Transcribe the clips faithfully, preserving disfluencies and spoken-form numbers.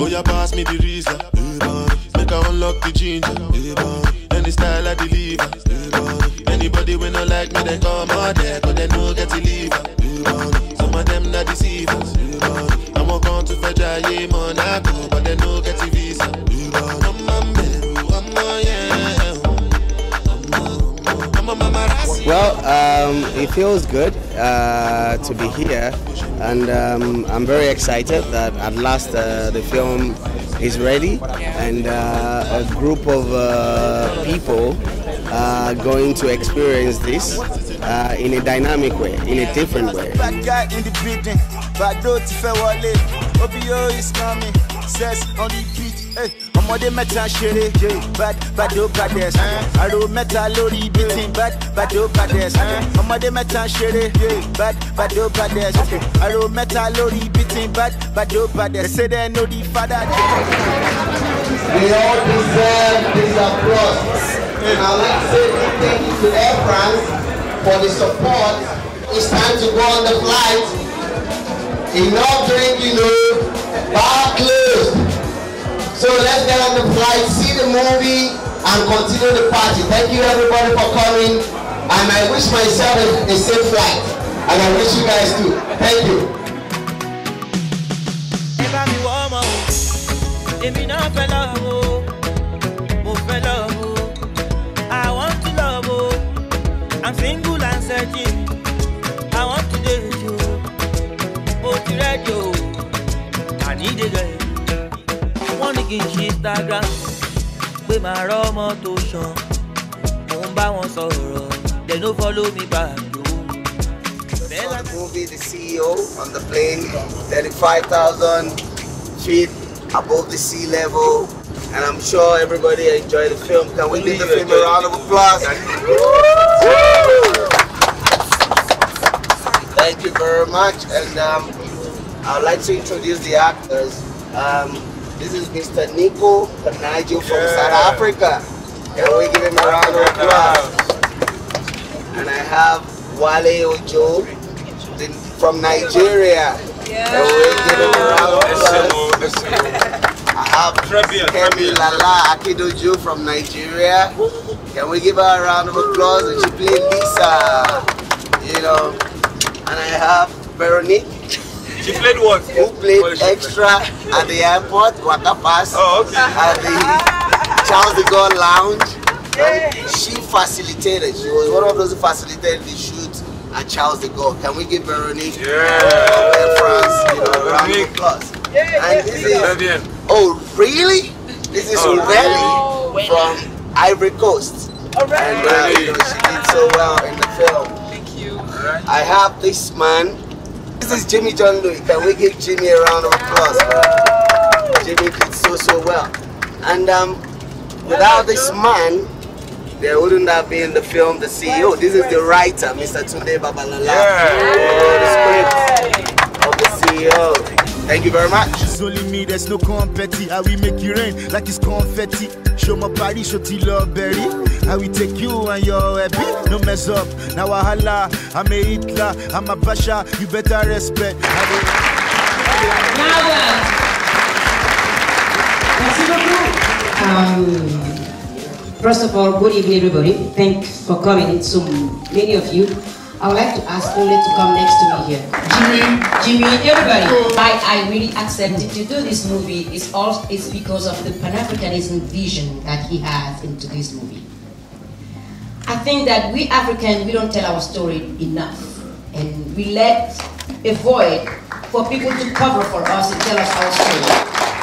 Oh, yeah, pass me the reason. Make I unlock the ginger. Any style I deliver. Anybody when not like me, they come out there, but they no get to leave. Some of them not deceivers. I won't come to fetch a yeah, Monaco, but they no get to visa. I'm a man, I'm a yeah. Well, um, it feels good uh, to be here, and um, I'm very excited that at last uh, the film is ready, and uh, a group of uh, people are going to experience this uh, in a dynamic way, in a different way. Bad guy in the building, bad dough to fair wallet. O B O is coming, says on the beat. Hey, I'm on the metal shitty, bad, bad dough goddess. I do metal lorry beating, bad, bad dough goddess. I'm on the metal shitty, bad, bad dough goddess. I do metal lorry beating, bad, bad dough goddess. Say they know the father. We all deserve this applause. And I'd like to say big thank you to Air France for the support. It's time to go on the flight. Enough drinking, you know, bar closed. So let's get on the flight, see the movie, and continue the party. Thank you everybody for coming. And I wish myself a, a safe flight. And I wish you guys too. Thank you. I want to love you. I'm single and searching. I want to date you. Oh, to read you. I need a girl. One again, she's Instagram. With my raw motion. Don't buy one sorrow. They don't follow me back. Saw the movie, the C E O on the plane, thirty-five thousand feet above the sea level. And I'm sure everybody enjoyed the film. Can we give the film a round of applause? Thank you very much. And um, I'd like to introduce the actors. Um, this is Mister Nico Kanajo from yeah. South Africa. Can we give him a round of applause? And I have Wale Ojo from Nigeria. Yeah. Can we give him a round of applause? I have Kemi Lala Akidoju from Nigeria. Can we give her a round of applause? And she played Lisa, you know. And I have Veronique. She played what? Who played extra at the airport, Waka Pass, oh, okay. at the Charles de Gaulle Lounge. And she facilitated. She was one of those who facilitated the shoot at Charles de Gaulle. Can we give Veronique yeah. Air France, you know, a round of applause? Yeah, and this is, oh really? This is oh, Uveli from Ivory Coast. Oh, really? And uh, you know, she did so well in the film. Thank you. I have this man. This is Jimmy John Louis. Can we give Jimmy a round of applause? Man? Jimmy did so so well. And um, without this man, there wouldn't have been the film the C E O. This is the writer, Mister Tunde Babalala. Yeah. The script of the C E O. Thank you very much. It's only me, there's no confetti. How we make you rain like it's confetti. Show my body, show T love berry. How we take you and you're happy. No mess up. Now I holla, I'm a Hitler, I'm a Basha. You better respect. Now then, um, first of all, good evening, everybody. Thanks for coming. It's so many of you. I would like to ask Ole to come next to me here. Jimmy, Jimmy, everybody. I, I really accepted to do this movie. It's all it's because of the Pan-Africanism vision that he has into this movie. I think that we Africans, we don't tell our story enough. And we let a void for people to cover for us and tell us our story.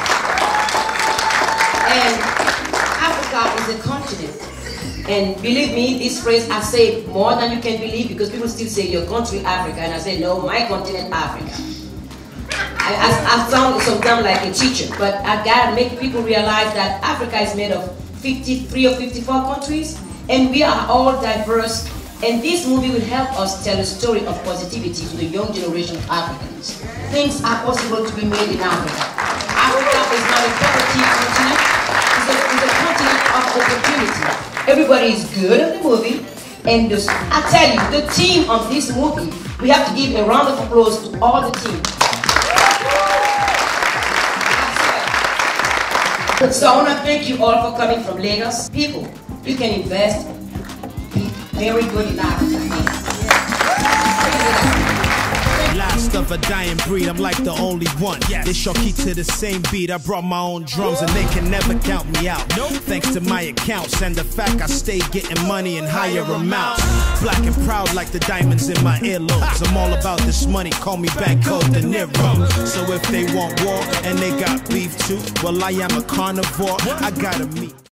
And Africa is a continent. And believe me, this phrase I say more than you can believe, because people still say your country Africa, and I say no, my continent Africa. I, I, I sound sometimes like a teacher, but I gotta make people realize that Africa is made of fifty-three or fifty-four countries, and we are all diverse. And this movie will help us tell a story of positivity to the young generation of Africans. Things are possible to be made in Africa. Africa is not a poverty continent, it's a, it's a continent of opportunity. Everybody is good at the movie, and this, I tell you, the team of this movie, we have to give a round of applause to all the team. So I want to thank you all for coming from Lagos. People, you can invest, be very good in Africa. Last of a dying breed, I'm like the only one. Yes. They sure keep to the same beat. I brought my own drums and they can never count me out. Nope. Thanks to my accounts and the fact I stay getting money in higher amounts. Black and proud like the diamonds in my earlobes. I'm all about this money, call me Banco De Niro. So if they want war and they got beef too, well I am a carnivore, I gotta meet.